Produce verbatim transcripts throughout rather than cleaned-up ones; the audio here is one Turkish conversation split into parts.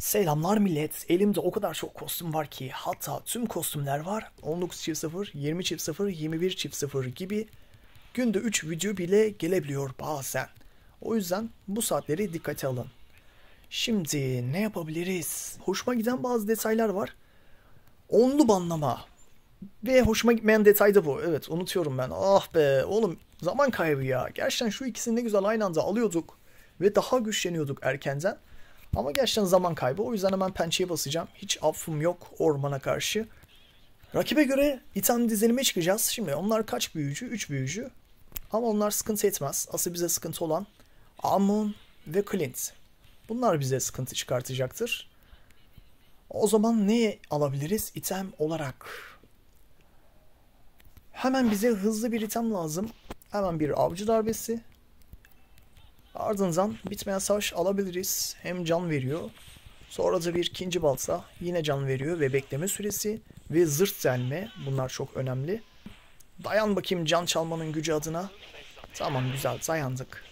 Selamlar millet. Elimde o kadar çok kostüm var ki, hatta tüm kostümler var. on dokuz çift sıfır, yirmi çift sıfır, yirmi bir çift sıfır gibi günde üç video bile gelebiliyor bazen. O yüzden bu saatleri dikkate alın. Şimdi ne yapabiliriz? Hoşuma giden bazı detaylar var. Onlu banlama. Ve hoşuma gitmeyen detay da bu. Evet, unutuyorum ben. Ah be oğlum, zaman kaybı ya. Gerçekten şu ikisini ne güzel aynı anda alıyorduk. Ve daha güçleniyorduk erkenden. Ama gerçekten zaman kaybı. O yüzden hemen pençeye basacağım. Hiç affım yok ormana karşı. Rakibe göre item dizilime çıkacağız. Şimdi onlar kaç büyücü? üç büyücü. Ama onlar sıkıntı etmez. Asıl bize sıkıntı olan Amon ve Clint. Bunlar bize sıkıntı çıkartacaktır. O zaman ne alabiliriz item olarak? Hemen bize hızlı bir item lazım. Hemen bir avcı darbesi. Ardından bitmeyen savaş alabiliriz. Hem can veriyor. Sonra da bir ikinci balta yine can veriyor ve bekleme süresi ve zırt delme. Bunlar çok önemli. Dayan bakayım can çalmanın gücü adına. Tamam, güzel, dayandık.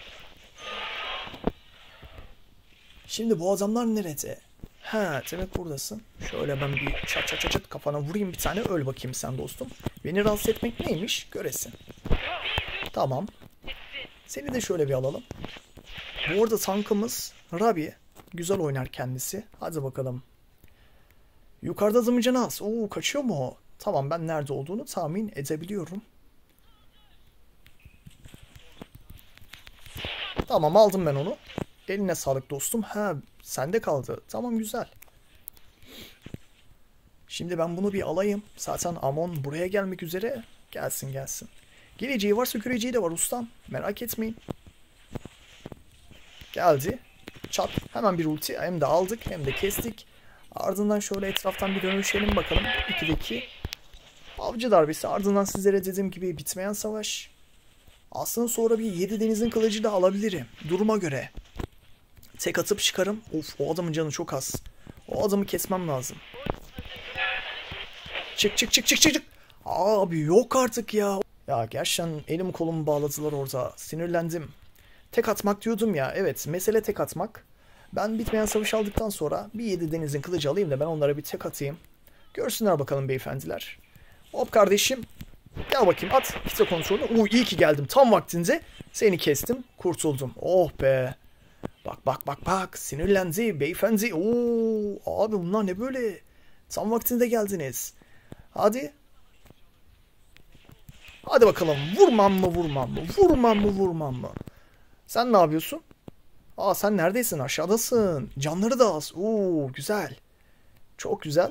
Şimdi bu adamlar nerede? Ha, demek buradasın. Şöyle ben bir çat çat çat çat kafana vurayım bir tane, öl bakayım sen dostum. Beni rahatsız etmek neymiş göresin. Tamam. Seni de şöyle bir alalım. Bu arada tankımız Rabi. Güzel oynar kendisi. Hadi bakalım. Yukarıda zımıcanı az. Oo, kaçıyor mu o? Tamam, ben nerede olduğunu tahmin edebiliyorum. Tamam, aldım ben onu. Eline sağlık dostum. Ha, sende kaldı. Tamam, güzel. Şimdi ben bunu bir alayım. Zaten Amon buraya gelmek üzere. Gelsin gelsin. Geleceği varsa göreceği de var ustam. Merak etmeyin. Geldi. Çat. Hemen bir ulti. Hem de aldık hem de kestik. Ardından şöyle etraftan bir dönüşelim bakalım. ikideki avcı darbesi. Ardından sizlere dediğim gibi bitmeyen savaş. Aslında sonra bir yedi denizin kılıcı da alabilirim. Duruma göre. Tek atıp çıkarım. Of, o adamın canı çok az. O adamı kesmem lazım. Çık çık çık çık çık. Abi yok artık ya. Ya gerçekten elim kolumu bağladılar orada. Sinirlendim. Tek atmak diyordum ya. Evet, mesele tek atmak. Ben bitmeyen savaş aldıktan sonra bir yedi denizin kılıcı alayım da ben onlara bir tek atayım. Görsünler bakalım beyefendiler. Hop kardeşim. Gel bakayım, at. Kitle kontrolü. Uuu, iyi ki geldim. Tam vaktinde seni kestim. Kurtuldum. Oh be. Bak bak bak bak. Sinirlendi beyefendi. Oo, abi bunlar ne böyle? Tam vaktinde geldiniz. Hadi. Hadi bakalım. Vurmam mı vurmam mı? Vurmam mı vurmam mı? Sen ne yapıyorsun? Aa, sen neredesin? Aşağıdasın. Canları da az. Oo, güzel. Çok güzel.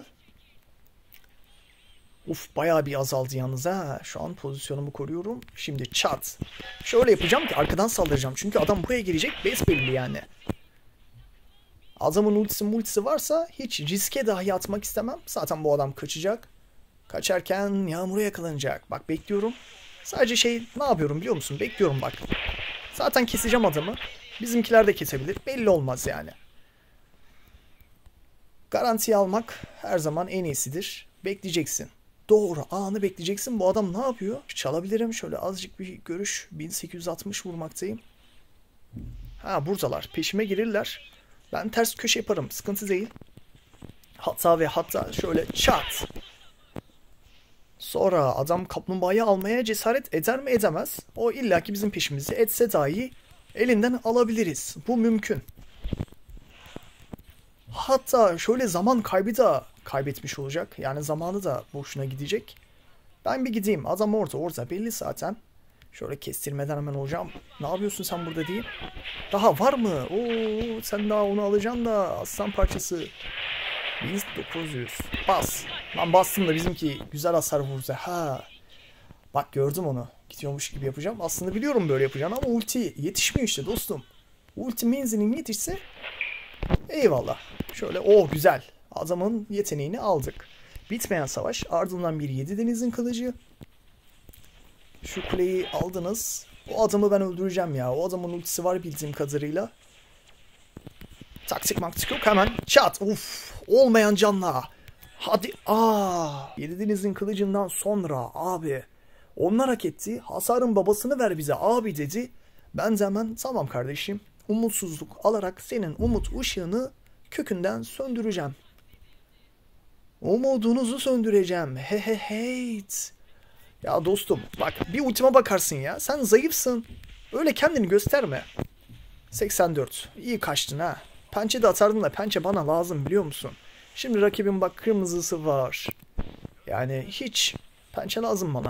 Uf, bayağı bir azaldı yalnız ha. Şu an pozisyonumu koruyorum. Şimdi çat. Şöyle yapacağım ki arkadan saldıracağım. Çünkü adam buraya gelecek. Besbelli yani. Adamın ultisi multisi varsa hiç riske dahi atmak istemem. Zaten bu adam kaçacak. Kaçarken yağmura yakalanacak. Bak bekliyorum. Sadece şey ne yapıyorum biliyor musun? Bekliyorum bak. Zaten keseceğim adamı. Bizimkiler de kesebilir. Belli olmaz yani. Garantiye almak her zaman en iyisidir. Bekleyeceksin. Doğru anı bekleyeceksin. Bu adam ne yapıyor? Çalabilirim. Şöyle azıcık bir görüş. bin sekiz yüz altmış vurmaktayım. Ha, buradalar. Peşime girirler. Ben ters köşe yaparım. Sıkıntı değil. Hatta ve hatta şöyle çat. Sonra adam kaplumbağayı almaya cesaret eder mi edemez. O illaki bizim peşimizi etse dahi elinden alabiliriz. Bu mümkün. Hatta şöyle zaman kaybı da kaybetmiş olacak. Yani zamanı da boşuna gidecek. Ben bir gideyim. Adam orada orada belli zaten. Şöyle kestirmeden hemen hocam. Ne yapıyorsun sen burada diye. Daha var mı? Oo, sen daha onu alacaksın da aslan parçası. bin dokuz yüz. Bas. Lan bastım da bizimki güzel hasar vurdu. Ha. Bak gördüm onu. Gidiyormuş gibi yapacağım. Aslında biliyorum böyle yapacağım ama ulti yetişmiyor işte dostum. Ulti menzilim yetişse eyvallah. Şöyle oh güzel. Adamın yeteneğini aldık. Bitmeyen savaş. Ardından bir yedi denizin kılıcı. Şu kuleyi aldınız. O adamı ben öldüreceğim ya. O adamın ultisi var bildiğim kadarıyla. Taktik maktik yok, hemen çat. Uf, olmayan canla. Hadi. Aa, yedi denizin kılıcından sonra abi. Onlar hak etti. Hasarın babasını ver bize abi dedi. Ben de hemen tamam kardeşim. Umutsuzluk alarak senin umut ışığını kökünden söndüreceğim. Umudunuzu söndüreceğim. He he heyt. Ya dostum bak bir ultima bakarsın ya. Sen zayıfsın. Öyle kendini gösterme. seksen dört. İyi kaçtın ha. Pençe de atardın da pençe bana lazım biliyor musun? Şimdi rakibin bak kırmızısı var. Yani hiç pençe lazım bana.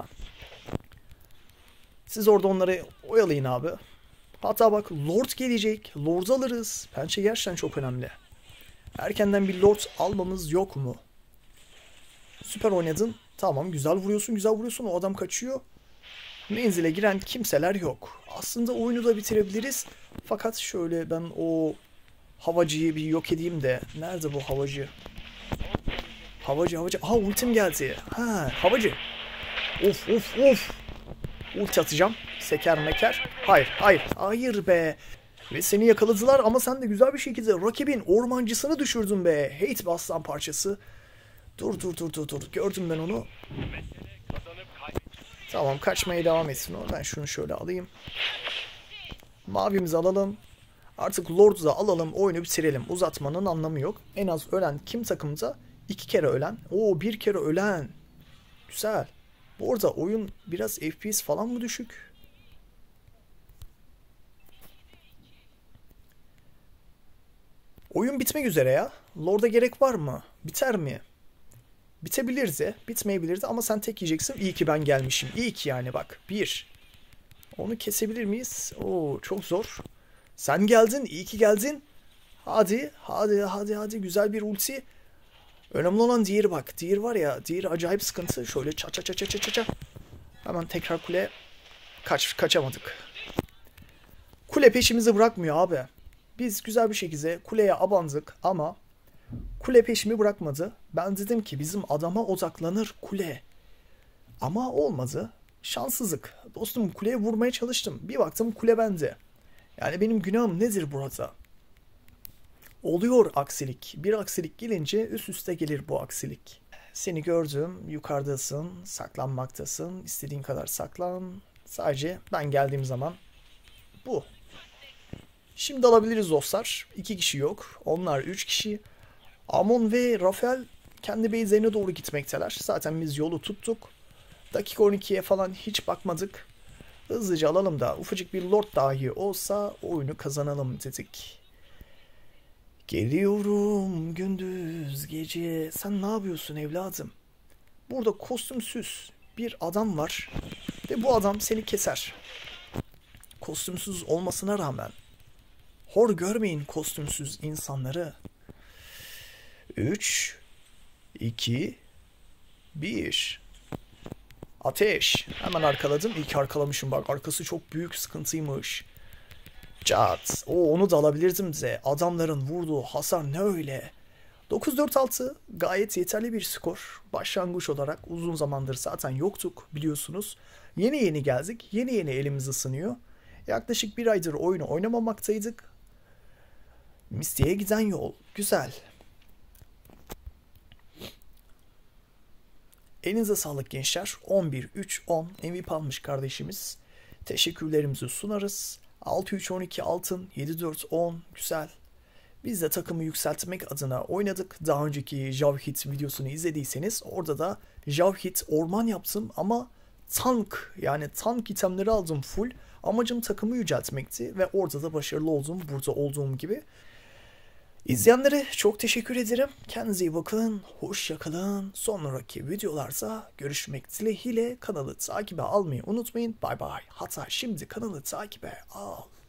Siz orada onları oyalayın abi. Hatta bak Lord gelecek. Lord alırız. Pençe gerçekten çok önemli. Erkenden bir Lord almamız yok mu? Süper oynadın. Tamam güzel vuruyorsun güzel vuruyorsun. O adam kaçıyor. Menzile giren kimseler yok. Aslında oyunu da bitirebiliriz. Fakat şöyle ben o havacıyı bir yok edeyim de. Nerede bu havacı? Havacı havacı. Aha ultim geldi. Ha havacı. Of of of. Ulti atacağım. Seker meker. Hayır hayır. Hayır be. Ve seni yakaladılar ama sen de güzel bir şekilde rakibin ormancısını düşürdün be. Hate bir aslan parçası. Dur dur dur dur dur. Gördüm ben onu. Tamam kaçmaya devam etsin o. Ben şunu şöyle alayım. Mavimizi alalım. Artık Lord'u da alalım. Oyunu bitirelim. Uzatmanın anlamı yok. En az ölen kim takımda? İki kere ölen. Oo bir kere ölen. Güzel. Bu arada oyun biraz F P S falan mı düşük? Oyun bitmek üzere ya. Lord'a gerek var mı? Biter mi? Bitebilirdi. Bitmeyebilirdi ama sen tek yiyeceksin. İyi ki ben gelmişim. İyi ki yani bak. Bir. Onu kesebilir miyiz? Oo çok zor. Sen geldin. İyi ki geldin. Hadi. Hadi hadi hadi. Güzel bir ulti. Önemli olan diğeri bak. Diğeri var ya. Diğeri acayip sıkıntı. Şöyle ça ça ça ça ça ça. Hemen tekrar kule. Kaç, kaçamadık. Kule peşimizi bırakmıyor abi. Biz güzel bir şekilde kuleye abandık ama kule peşimi bırakmadı. Ben dedim ki bizim adama odaklanır kule. Ama olmadı. Şanssızlık. Dostum kuleye vurmaya çalıştım. Bir baktım kule bende. Yani benim günahım nedir burada? Oluyor aksilik. Bir aksilik gelince üst üste gelir bu aksilik. Seni gördüm. Yukarıdasın. Saklanmaktasın. İstediğin kadar saklan. Sadece ben geldiğim zaman bu. Şimdi alabiliriz dostlar. İki kişi yok. Onlar üç kişi. Amon ve Rafael kendi base'lerine doğru gitmekteler. Zaten biz yolu tuttuk. Dakika on ikiye falan hiç bakmadık. Hızlıca alalım da ufacık bir lord dahi olsa oyunu kazanalım dedik. Geliyorum gündüz gece. Sen ne yapıyorsun evladım? Burada kostümsüz bir adam var. Ve bu adam seni keser. Kostümsüz olmasına rağmen. Hor görmeyin kostümsüz insanları. üç, iki, bir. Ateş. Hemen arkaladım. İyi ki arkalamışım bak. Arkası çok büyük sıkıntıymış. Cat. O onu da alabilirdim de. Adamların vurduğu hasar ne öyle. dokuz dört altı gayet yeterli bir skor. Başlangıç olarak uzun zamandır zaten yoktuk biliyorsunuz. Yeni yeni geldik. Yeni yeni elimiz ısınıyor. Yaklaşık bir aydır oyunu oynamamaktaydık. Misty'ye giden yol. Güzel. Elinize sağlık gençler. on bir üç on M V P almış kardeşimiz. Teşekkürlerimizi sunarız. altı üç on iki altın, yedi dört on güzel. Biz de takımı yükseltmek adına oynadık. Daha önceki Javhit videosunu izlediyseniz orada da Javhit orman yaptım ama tank yani tank itemleri aldım full. Amacım takımı yüceltmekti ve orada da başarılı oldum burada olduğum gibi. İzleyenlere çok teşekkür ederim. Kendinize iyi bakın. Hoşça kalın. Sonraki videolarda görüşmek dileğiyle kanalı takibe almayı unutmayın. Bay bay. Hatta şimdi kanalı takibe al.